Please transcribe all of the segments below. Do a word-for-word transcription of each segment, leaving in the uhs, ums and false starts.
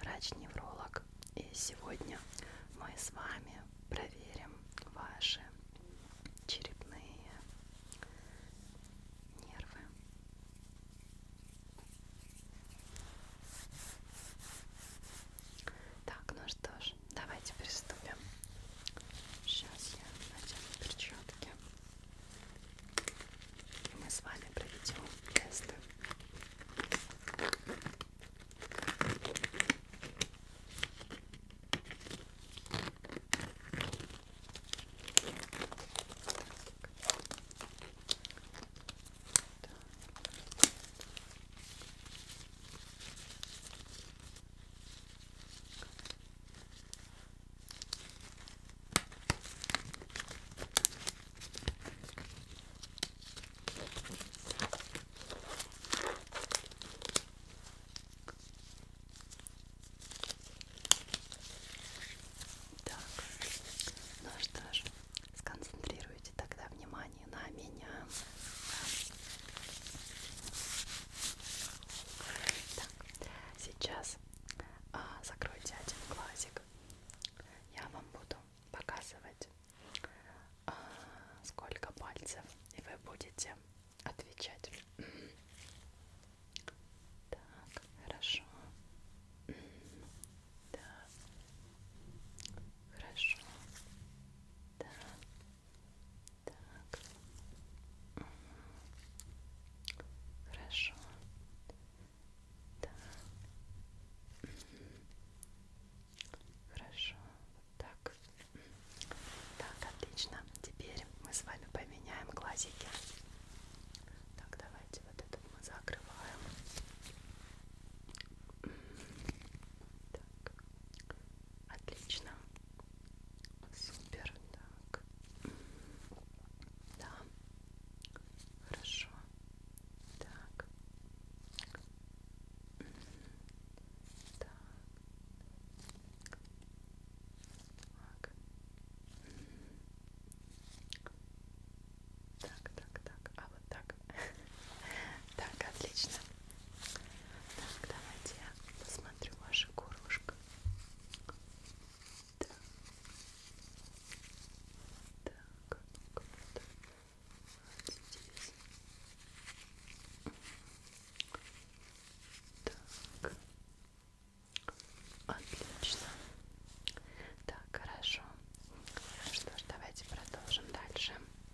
врач-невролог, и сегодня мы с вами проверим ваши черепные нервы. Так, ну что ж, давайте приступим. Сейчас я надену перчатки, и мы с вами проведем тесты. Так, ну что ж, сконцентрируйте тогда внимание на меня. Так, сейчас а, закройте один глазик. Я вам буду показывать, а, сколько пальцев, и вы будете отвечать. Так, хорошо. Да. Хорошо. Да. Так. Хорошо. Да. Хорошо. Так. Так, отлично. Теперь мы с вами поменяем глазики. Так, давайте вот этот мы закрываем. Так. Отлично. Супер. Так. Да. Хорошо. Так. Так. Так. Так, так, так. А вот так. Так, отлично. Так, давайте я посмотрю ваше горлышко. Так. Так, вот здесь. Так. Отлично. Так, хорошо. Что ж, давайте продолжим дальше.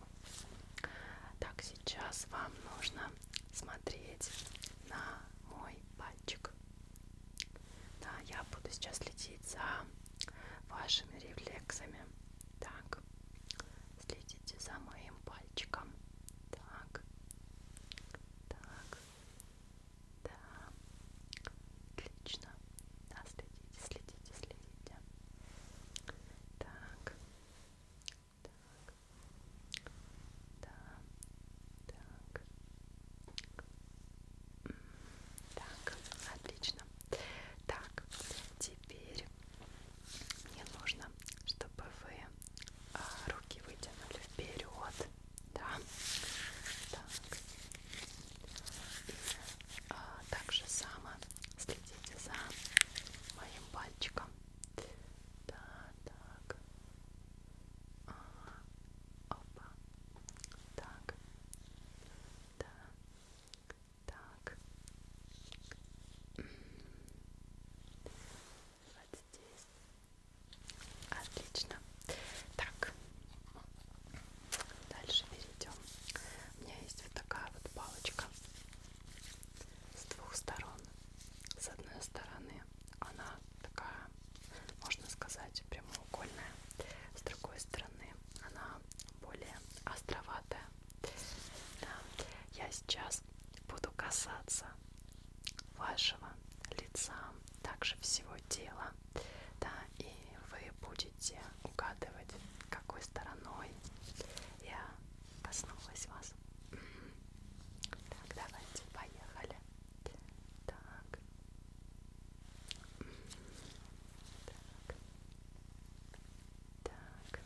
Так, сейчас вам нужно смотреть на мой пальчик. Да, я буду сейчас следить за вашими рефлексами. Так, следите за моим пальчиком. Так, так, да, отлично. Да, следите, следите, следите. Так, так, да, так, так, отлично. Так, теперь мне нужно, чтобы вы а, руки вытянули вперед, да, так, и а, так же само следите за моим пальчиком, да, так, ага, опа, так, да, так, вот здесь. Отлично. Так, дальше перейдем. У меня есть вот такая вот палочка с двух сторон. С одной стороны она такая, можно сказать, прямоугольная. С другой стороны она более островатая. Да. Я сейчас буду касаться вашего лица, также всего тела, да, и вы будете угадывать, какой стороной я коснулась вас. Так, давайте, поехали. Так. Так. Так.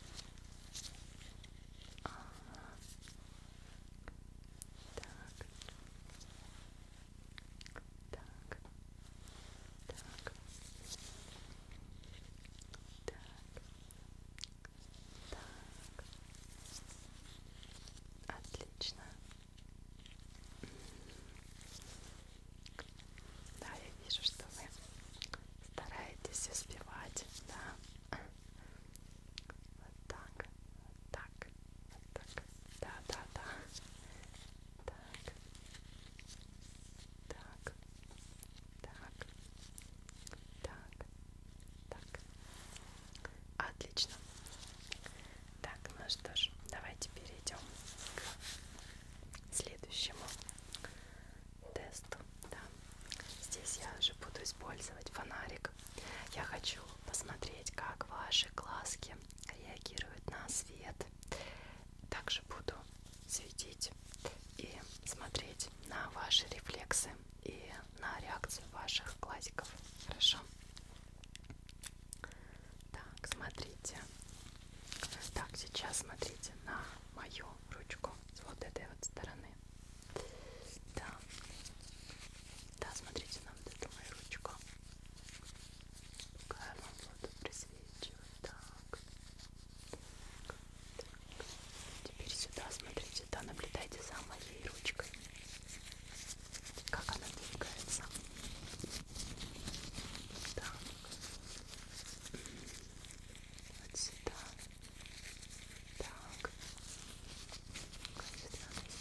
Ага. Так. Так. Так. Отлично. Так, ну что ж, давайте перейдем к следующему тесту. Да. Здесь я уже буду использовать фонарик. Я хочу посмотреть, как ваши глазки реагируют на свет. Также буду светить и смотреть на ваши рефлексы и на реакцию ваших глазиков. Хорошо? Так, смотрите. Так, сейчас смотрите на мою ручку с вот этой вот стороны. Да. Да, смотрите на вот эту мою ручку. Пока я вам буду присвечивать. Так. Теперь сюда смотрите, да, наблюдайте за моей ручкой. Как она двигается. Так. Вот сюда. Так. Вот сюда,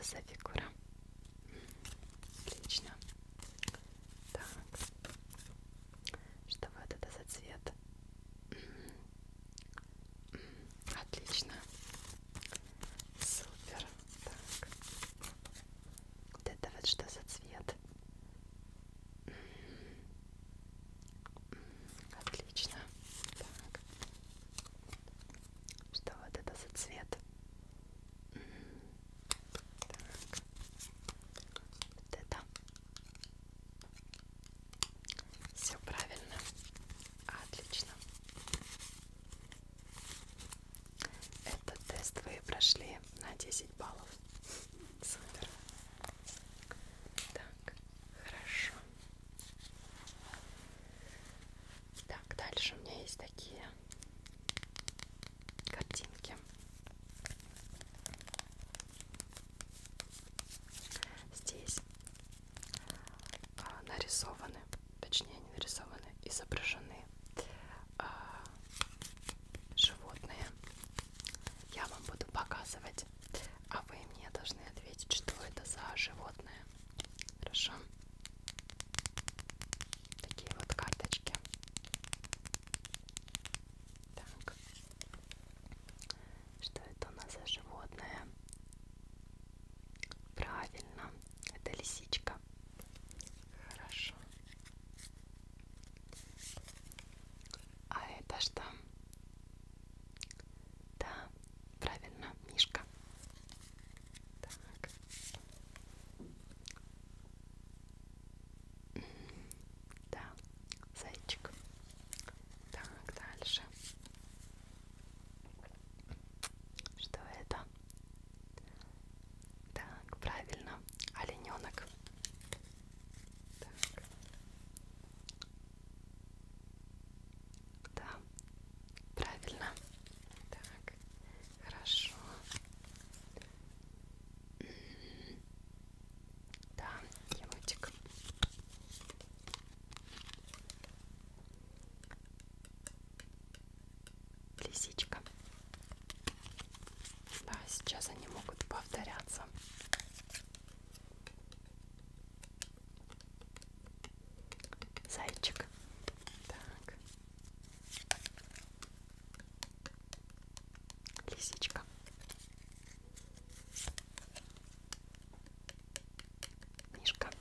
за фигура? Отлично. Так. Что вот это за цвет? Отлично. Супер. Так. Вот это вот что за цвет? Отлично. Так. Что вот это за цвет? Так. Вот это. Все правильно. Отлично. Этот тест вы прошли на десять баллов. Супер. Так, хорошо. Так, дальше у меня есть такие картинки. Здесь а, нарисованы, точнее не нарисованы, изображены а, животные. Я вам буду показывать, а вы мне должны ответить, что это за животное. Хорошо? Такие вот карточки. Так. Что это у нас за животное? Правильно, это лисичка. Хорошо. А это что? Да, правильно, мишка. Так. Да, зайчик. Так, дальше. Что это? Так, правильно, олененок. Так. Да, правильно. Так, хорошо. Да, енотик. Лисичка. Да, сейчас они могут повторяться. Зайчик. Так. Лисичка. Мишка.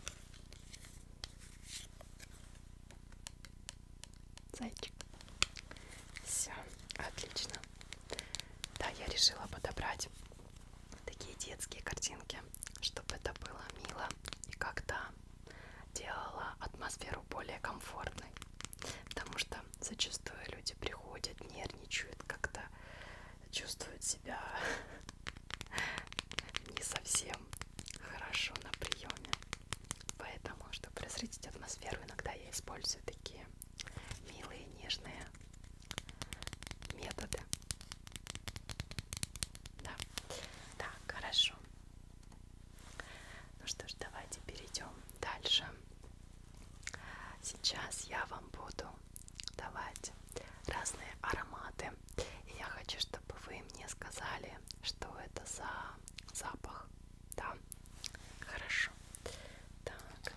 Зайчик. Все, отлично. Да, я решила подобрать такие детские картинки, чтобы это было мило и как-то делало атмосферу более комфортной. Потому что зачастую люди приходят, нервничают, как-то чувствуют себя не совсем хорошо на приеме. Поэтому, чтобы разрядить атмосферу, иногда я использую такие милые, нежные методы. Да. Так, хорошо. Ну что ж, давайте перейдем дальше. Сейчас я вам буду давать разные ароматы. И я хочу, чтобы вы мне сказали, что это за запах. Да? Хорошо. Так.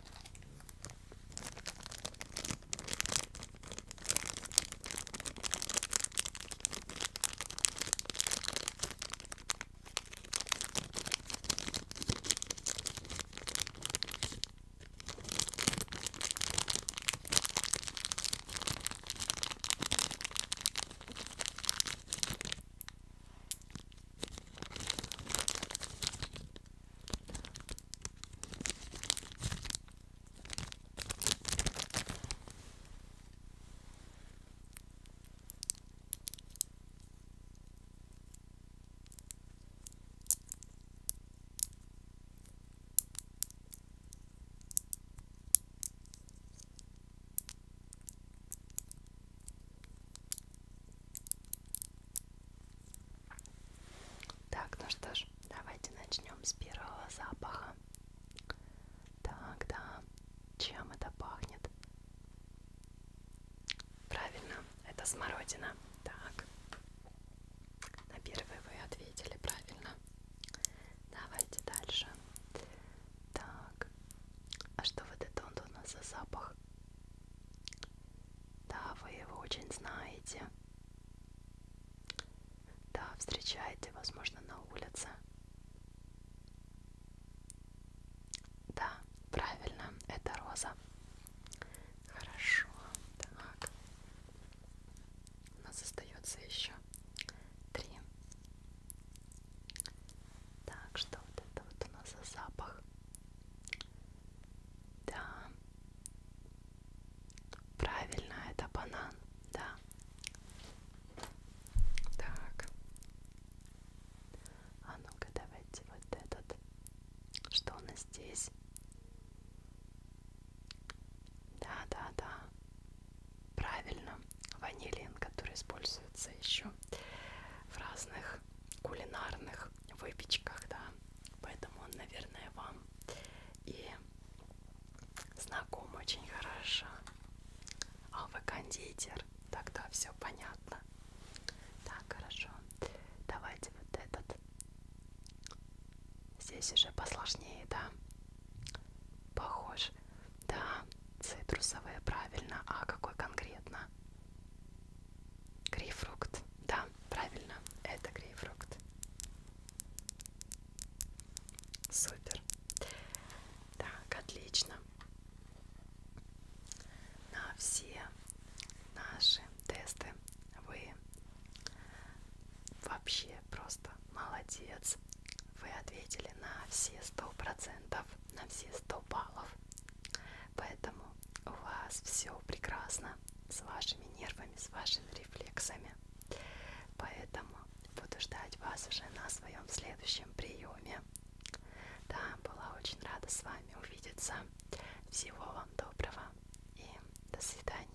Так, ну что ж, давайте начнем с первого запаха. Так, да. Чем это пахнет? Правильно, это смородина. Так. На первый вы ответили правильно. Давайте дальше. встречаете, возможно, на улице. Да, правильно, это роза. Хорошо, так. У нас остается еще три. Так, что вот это вот у нас за запах? Да, правильно, это банан, да. Так, а ну-ка давайте вот этот. Что у нас здесь? Да, да, да. Правильно, ванилин, который используется еще в разных кулинарных выпечках, да. Поэтому он, наверное, вам и знаком очень хорошо. А вы кондитер, тогда все понятно. Так, хорошо. Давайте вот этот. Здесь уже посложнее, да? Похож. Да, цитрусовые, правильно. А какой конкретно? Грейпфрукт. Да, правильно. Это грейпфрукт. Супер. Так, отлично. На все наши тесты вы вообще просто молодец. Вы ответили на все сто процентов, на все сто баллов. Поэтому у вас все прекрасно с вашими нервами, с вашими рефлексами. Поэтому буду ждать вас уже на своем следующем приеме. Да, была очень рада с вами увидеться. Всего вам доброго и до свидания.